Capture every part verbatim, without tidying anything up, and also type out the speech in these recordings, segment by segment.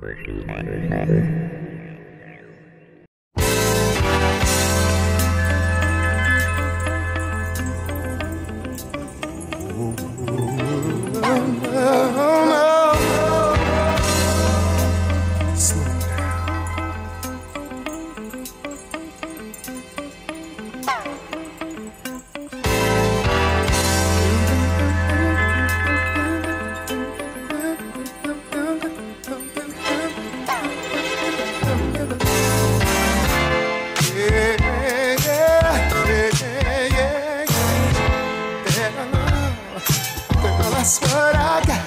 That's what I got.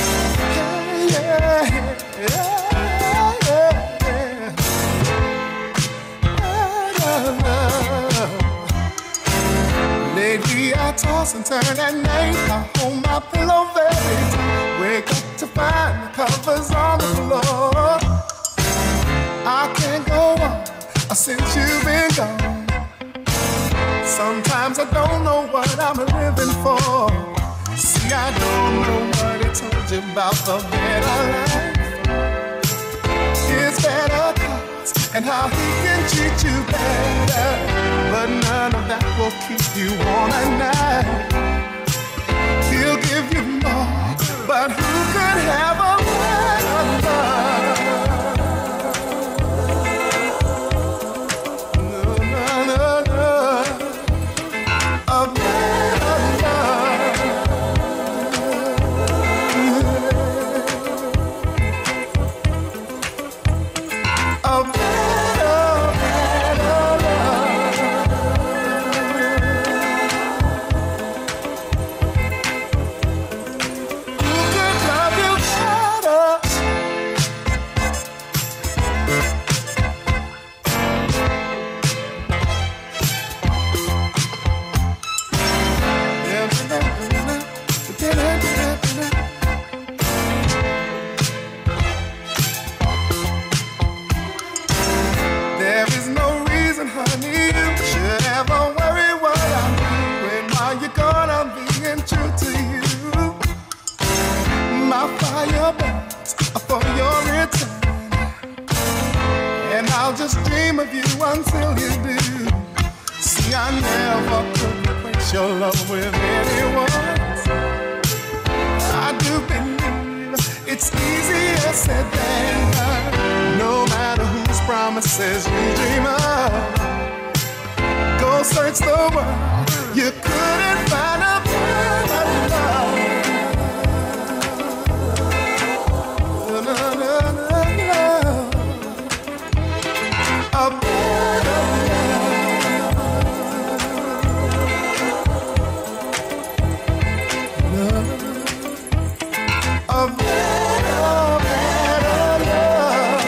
Yeah, yeah, yeah, yeah, yeah. Lately I toss and turn at night. I hold my pillow very tight. Wake up to find the covers on the floor. I can't go on since you've been gone. Sometimes I don't know what I'm living for. See, I don't know what he told you about the better life. His better cars and how he can treat you better. But none of that will keep you warm at night. He'll give you more, but who could have a better love? No, no, no, no. A better love. A better, better love. Who could love you better? There is no reason, honey, you should ever worry what I'm doing. While you're gone, I'm being true to you. My fire burns for your return, and I'll just dream of you until you do. See, I never could replace your love with anyone. I do believe it's easier said than done. No matter whose promises you dream of, go search the world, you couldn't find a better love. No, no, no, no. A better love. No. A better, better love.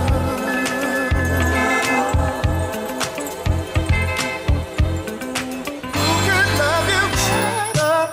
Who could love you better?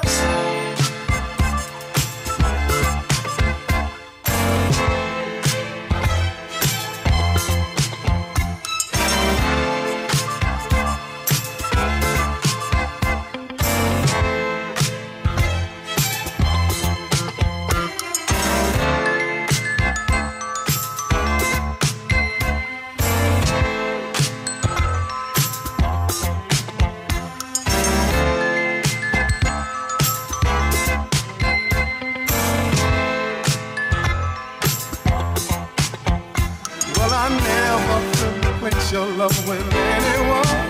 Well, I never could replace your love with anyone.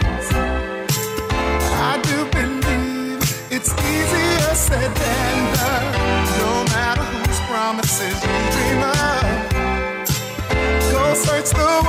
I do believe it's easier said than done. No matter whose promises you dream of, go search the